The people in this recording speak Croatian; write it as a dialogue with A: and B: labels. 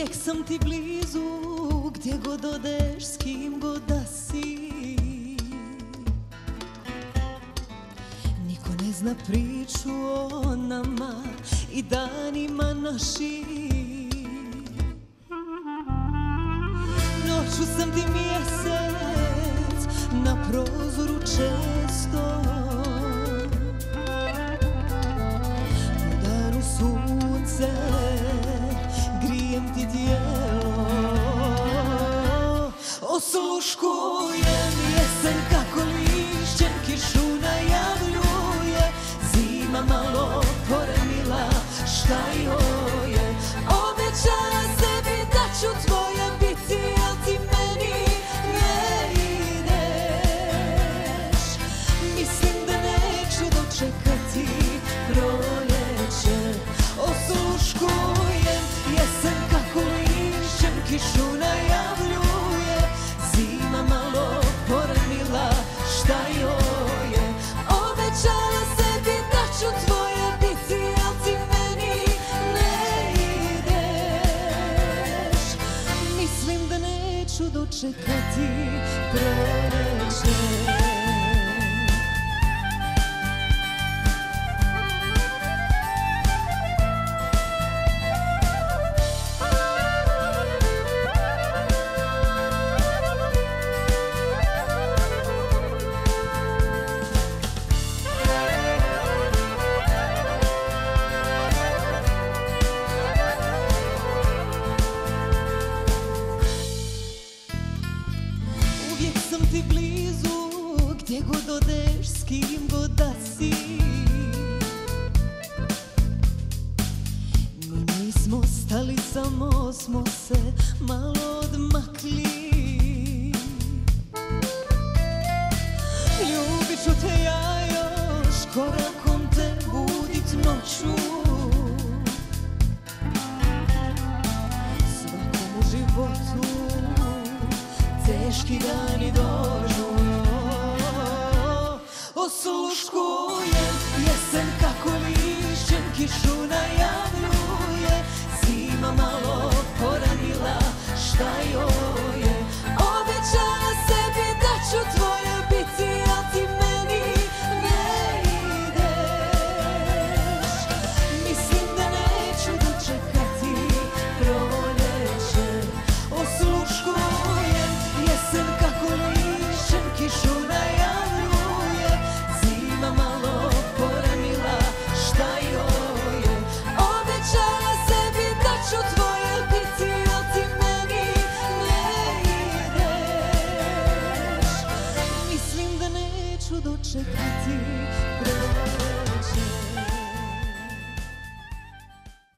A: Uvijek sam ti blizu, gdje god odeš, s kim god da si. Niko ne zna priču o nama i danima našim. Noću sam ti mjesec, na prozoru često. Po danu sunce, grijem ti tijelo. Osluškujem jesen kako lišćem kišu najavljuje. Zima malo poremila, šta joj je? Obećala sebi da ću tvoja biti, al ti meni ne ideš. Mislim da neću dočekati proljeće. Osluškujem jesen kako lišćem kišu najavljuje. Zima malo poremila, šta joj je? Obećala sebi da ću tvoja biti, al ti meni ne ideš. Mislim da neću dočekati proljeće. Uvijek sam ti blizu, gdje god odeš, s kim god da si. Mi nismo stali, samo smo se malo odmakli. Ljubit ću te ja još, korakom te budit noću. Svakom u životu teški dani dođu. Osluškujem jesen kako lišćem kišu najavljuje. Zima malo poranila, šta joj je? Obećala sebi da ću tvoja biti, al ti meni ne ideš. Mislim da neću dočekati proljeće. Osluškujem jesen kako lišćem kišu najavljuje. Zima malo poranila, šta joj je? Obećala sebi da ću tvoja biti, al ti meni ne ideš. Mislim da neću dočekati